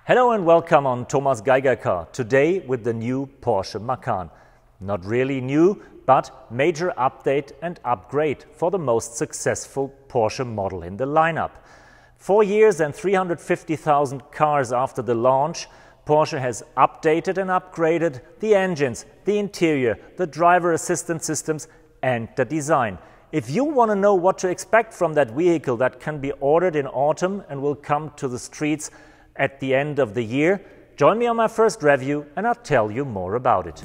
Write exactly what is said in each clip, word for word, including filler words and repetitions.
Hello and welcome on Thomas Geiger Car, today with the new Porsche Macan. Not really new, but major update and upgrade for the most successful Porsche model in the lineup. Four years and three hundred fifty thousand cars after the launch, Porsche has updated and upgraded the engines, the interior, the driver assistance systems and the design. If you want to know what to expect from that vehicle that can be ordered in autumn and will come to the streets at the end of the year, join me on my first review and I'll tell you more about it.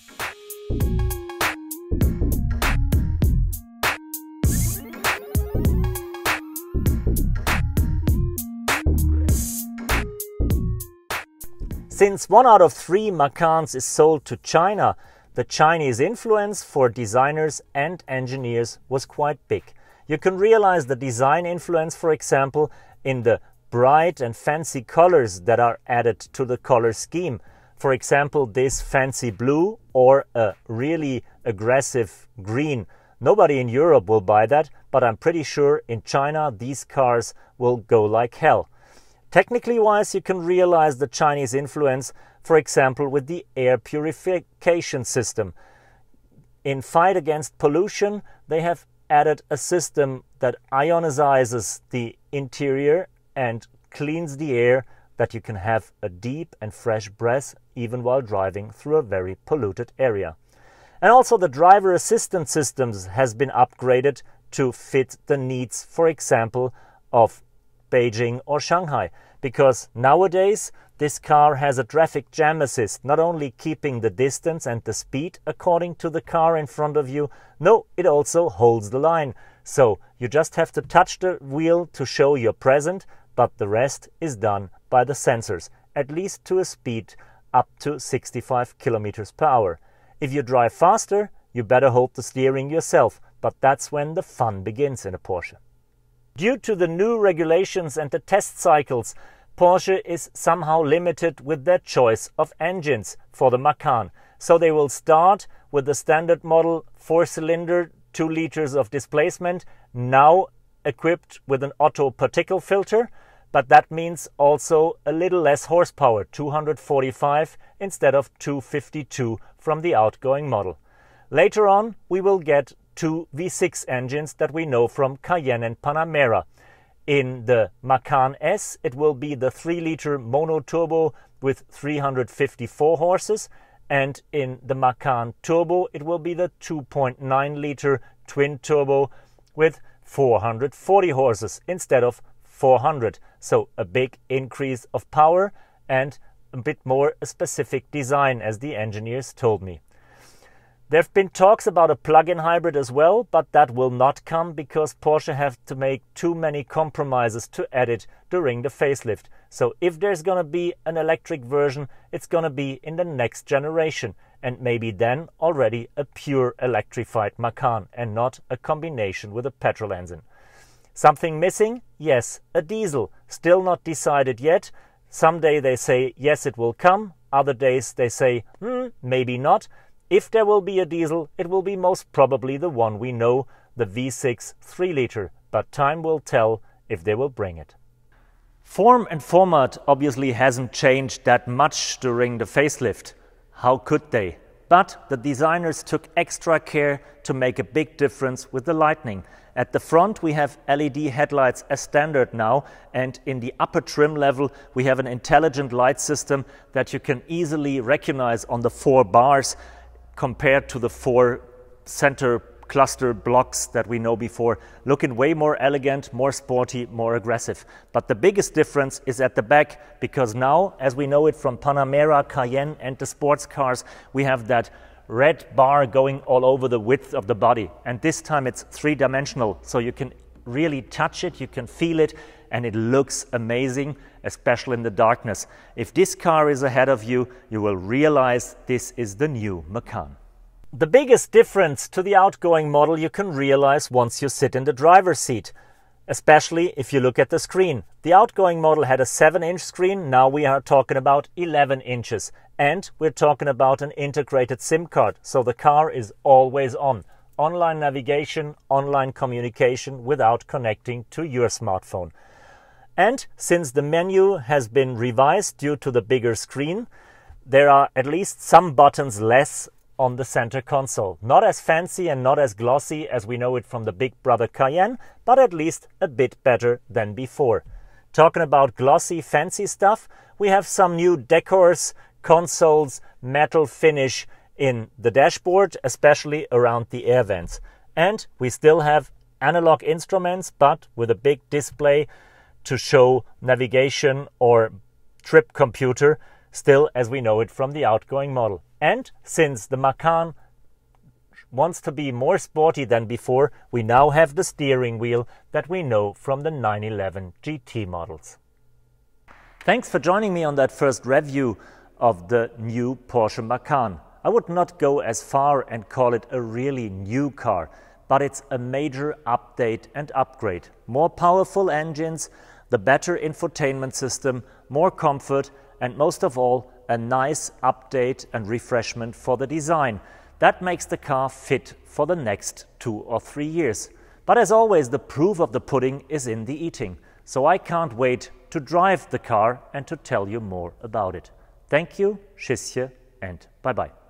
Since one out of three Macans is sold to China, the Chinese influence for designers and engineers was quite big. You can realize the design influence, for example, in the bright and fancy colors that are added to the color scheme. For example, this fancy blue or a really aggressive green. Nobody in Europe will buy that, but I'm pretty sure in China these cars will go like hell. Technically wise, you can realize the Chinese influence, for example, with the air purification system. In fight against pollution, they have added a system that ionizes the interior and cleans the air, that you can have a deep and fresh breath even while driving through a very polluted area. And also the driver assistance systems has been upgraded to fit the needs, for example, of Beijing or Shanghai, because nowadays this car has a traffic jam assist, not only keeping the distance and the speed according to the car in front of you, no, it also holds the line. So you just have to touch the wheel to show you're present, but the rest is done by the sensors, at least to a speed up to sixty-five kilometers per hour. If you drive faster, you better hold the steering yourself, but that's when the fun begins in a Porsche. Due to the new regulations and the test cycles, Porsche is somehow limited with their choice of engines for the Macan. So they will start with the standard model four-cylinder, two liters of displacement, now equipped with an auto particle filter, but that means also a little less horsepower, two hundred forty-five instead of two hundred fifty-two from the outgoing model. Later on, we will get two V six engines that we know from Cayenne and Panamera. In the Macan S, it will be the three liter mono-turbo with three hundred fifty-four horses, and in the Macan Turbo, it will be the two point nine liter twin-turbo with four hundred forty horses instead of four hundred. So a big increase of power and a bit more a specific design, as the engineers told me. There have been talks about a plug-in hybrid as well, but that will not come because Porsche have to make too many compromises to add it during the facelift. So if there's going to be an electric version, it's going to be in the next generation, and maybe then already a pure electrified Macan and not a combination with a petrol engine. Something missing? Yes, a diesel. Still not decided yet. Someday they say yes, it will come. Other days they say hmm, maybe not. If there will be a diesel, it will be most probably the one we know, the V six three liter, but time will tell if they will bring it. Form and format obviously hasn't changed that much during the facelift. How could they? But the designers took extra care to make a big difference with the lighting. At the front we have L E D headlights as standard now, and in the upper trim level we have an intelligent light system that you can easily recognize on the four bars compared to the four center cluster blocks that we know before, looking way more elegant, more sporty, more aggressive. But the biggest difference is at the back, because now, as we know it from Panamera, Cayenne and the sports cars, we have that red bar going all over the width of the body. And this time it's three-dimensional, so you can really touch it, you can feel it, and it looks amazing, especially in the darkness. If this car is ahead of you, you will realize this is the new Macan. The biggest difference to the outgoing model you can realize once you sit in the driver's seat, especially if you look at the screen. The outgoing model had a seven inch screen, now we are talking about eleven inches. And we're talking about an integrated SIM card, so the car is always on. Online navigation, online communication without connecting to your smartphone. And since the menu has been revised due to the bigger screen, there are at least some buttons less on the center console. Not as fancy and not as glossy as we know it from the big brother Cayenne, but at least a bit better than before. Talking about glossy, fancy stuff, we have some new decors, consoles, metal finish in the dashboard, especially around the air vents. And we still have analog instruments, but with a big display to show navigation or trip computer, still as we know it from the outgoing model. And since the Macan wants to be more sporty than before, we now have the steering wheel that we know from the nine eleven G T models. Thanks for joining me on that first review of the new Porsche Macan. I would not go as far and call it a really new car, but it's a major update and upgrade. More powerful engines, the better infotainment system, more comfort, and most of all, a nice update and refreshment for the design. That makes the car fit for the next two or three years. But as always, the proof of the pudding is in the eating. So I can't wait to drive the car and to tell you more about it. Thank you, Tschüsschen, and bye-bye.